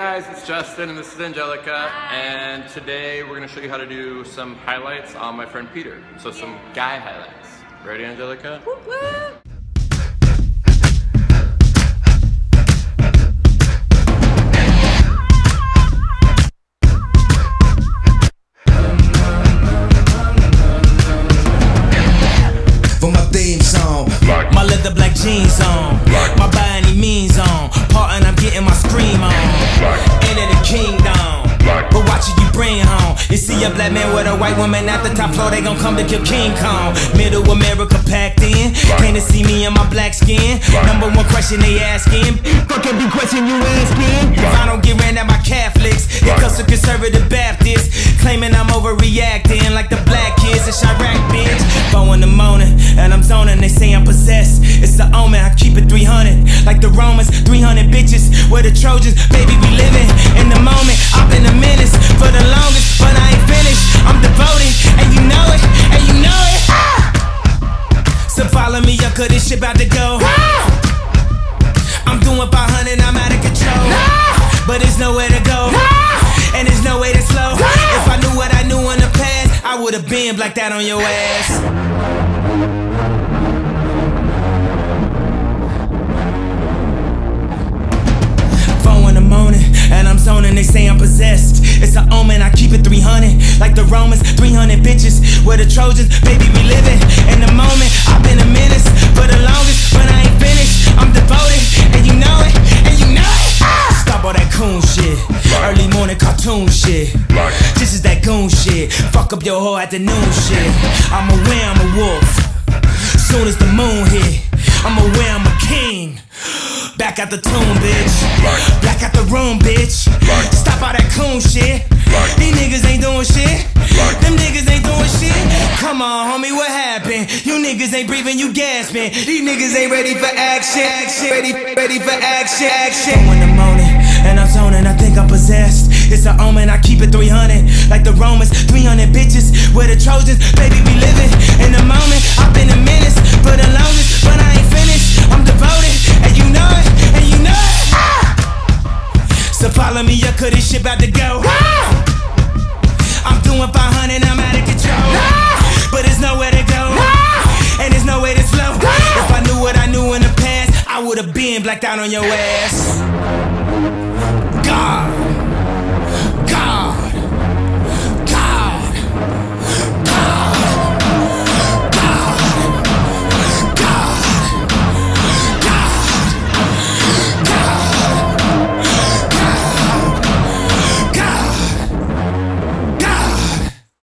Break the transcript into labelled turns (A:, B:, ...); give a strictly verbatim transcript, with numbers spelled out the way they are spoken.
A: guys, it's Justin and this is Angelica. Hi. And today we're going to show you how to do some highlights on my friend Peter. So some yeah. guy highlights. Ready, Angelica?
B: Whoop, whoop.
C: For my theme song,
D: Black. My leather black jeans on, Black. My by any means on, part and I'm getting my scream on. Black. Enter the kingdom, Black. But watch it you bring home. You see a black man with a white woman at the top floor, they gon' come to kill King Kong. Middle America packed in, came to see me in my black skin. Black. Number one question they asking, fuck every question you asking. If I don't get ran at my Catholics, it comes to conservative Baptists, claiming I'm overreacting like the black kids in Chirac, bitch. Four in the morning and I'm zoning, they say I'm possessed. It's the omen, I keep it three hundred like the Romans, three hundred bitches. We're the Trojans, baby, we living in the moment. I've been a menace for the longest, but I ain't finished. I'm devoted, and you know it, and you know it. Ah! So follow me up, cause this shit about to go. Ah! I'm doing five hundred, I'm out of control. Ah! But there's nowhere to go, ah! And there's no way to slow. Ah! If I knew what I knew in the past, I would've been blacked out on your ass. And I'm zoning, they say I'm possessed. It's an omen, I keep it three hundred like the Romans, three hundred bitches. We're the Trojans, baby, we living in the moment. I've been a menace for the longest, but I ain't finished. I'm devoted, and you know it, and you know it. Ah! Stop all that coon shit, early morning cartoon shit. This is that goon shit, fuck up your whole afternoon shit. I'm aware I'm a wolf, soon as the moon hit. I'm aware I'm a king. Back out the tomb, bitch. Black out the room, bitch. Stop all that coon shit. These niggas ain't doing shit. Them niggas ain't doing shit. Come on, homie, what happened? You niggas ain't breathing, you gasping. These niggas ain't ready for action. Ready, ready for action. Action. Four in the morning, and I'm zoning, I think I'm possessed. It's an omen, I keep it three hundred like the Romans, three hundred bitches. We're the Trojans, baby, we living in the moment. I've been a menace for the longest, but I ain't finished. I'm devoted, and you know it, and you know it. Ah! So follow me up, cause this shit about to go. Ah! I'm doing five hundred, I'm out of control. Ah! But there's nowhere to go, ah! And there's no way to slow. Ah! If I knew what I knew in the past, I would've been blacked out on your ass. God.